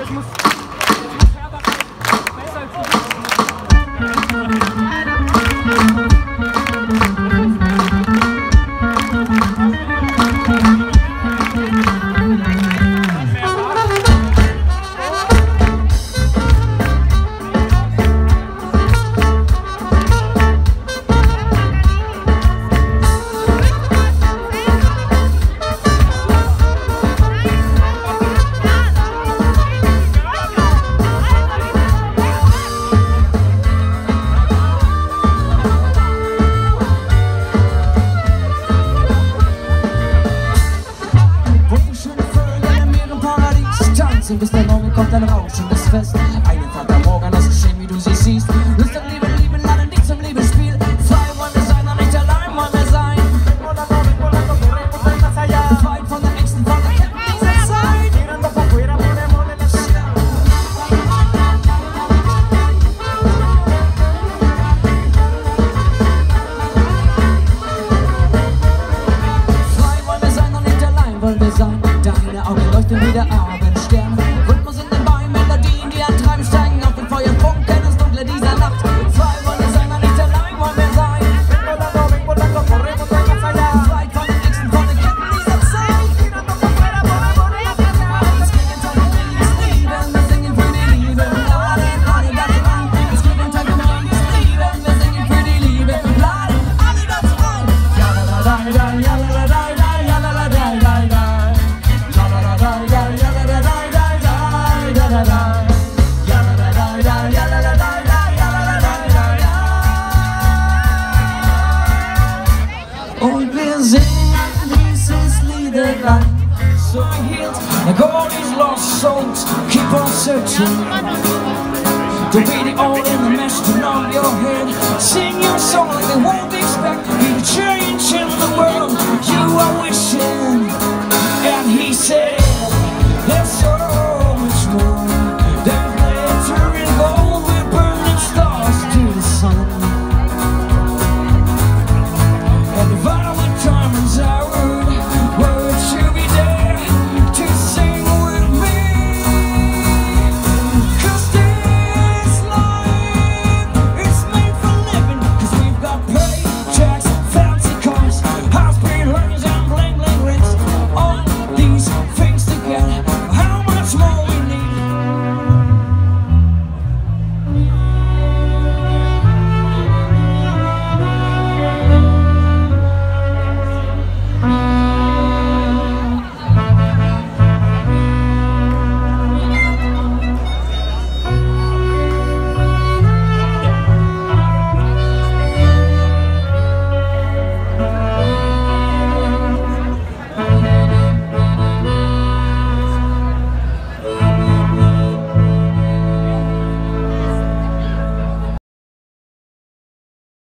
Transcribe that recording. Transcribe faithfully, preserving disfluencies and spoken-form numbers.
Bis der Morgen kommt, ein rauschendes Fest. Einen Vatermorgen, das geschehen, wie du sie siehst. Lust am Leben, Lieben, laden dich zum Liebesspiel. Frei wollen wir sein, und nicht allein wollen wir sein. Befreit von den Ängsten, von der Ketten dieser Zeit. Frei wollen wir sein, und nicht allein wollen wir sein. Deine Augen leuchten wie der Abendstern. Rhythmus in den Beinen, Melodien, die antreiben, steigen auf den Feuerfunken ins Dunkle dieser Nacht. Frei wollen wir sein, und nicht allein wollen wir sein. Befreit von den Ängsten, von den Ketten dieser Zeit. Das Gegenteil von Lieben, wir singen für die Liebe. Laden alle dazu ein. Das Gegenteil von Lieben, wir singen für die Liebe. Laden alle dazu ein. Ja la la la la, ja la la la la, ja la la la la la. Und wir singen dieses Liederlein, so healed, the gold is lost souls, keep on searching. To be the all in the mess to know your head. Sing your song like they won't expect.